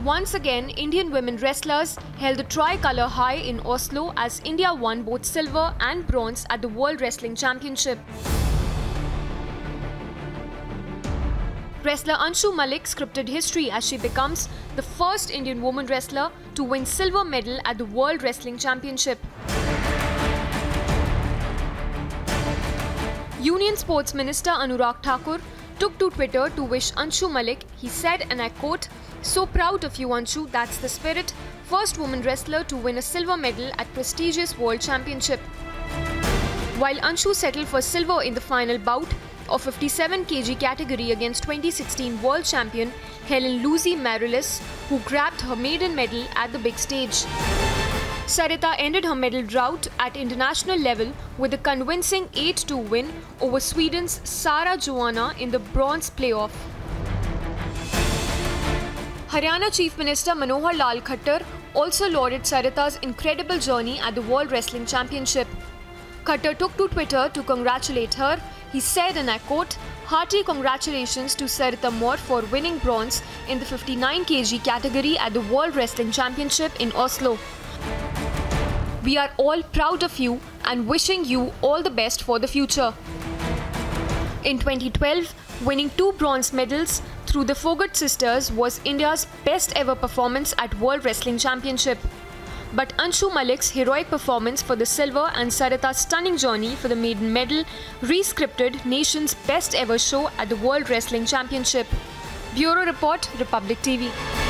Once again, Indian women wrestlers held the tricolour high in Oslo as India won both silver and bronze at the World Wrestling Championship. Wrestler Anshu Malik scripted history as she becomes the first Indian woman wrestler to win silver medal at the World Wrestling Championship. Union Sports Minister Anurag Thakur took to Twitter to wish Anshu Malik. He said, and I quote, "So proud of you, Anshu, that's the spirit. First woman wrestler to win a silver medal at prestigious World Championship." While Anshu settled for silver in the final bout of 57 kg category against 2016 world champion Helen Lucy Marilis, who grabbed her maiden medal at the big stage. Sarita ended her medal drought at international level with a convincing 8-2 win over Sweden's Sara Joanna in the bronze playoff. Haryana Chief Minister Manohar Lal Khattar also lauded Sarita's incredible journey at the World Wrestling Championship. Khattar took to Twitter to congratulate her. He said, and I quote, "Hearty congratulations to Sarita Moore for winning bronze in the 59 kg category at the World Wrestling Championship in Oslo. We are all proud of you and wishing you all the best for the future." In 2012, winning 2 bronze medals through the Fogart sisters was India's best ever performance at World Wrestling Championship. But Anshu Malik's heroic performance for the silver and Sarita's stunning journey for the maiden medal re-scripted nation's best ever show at the World Wrestling Championship. Bureau Report, Republic TV.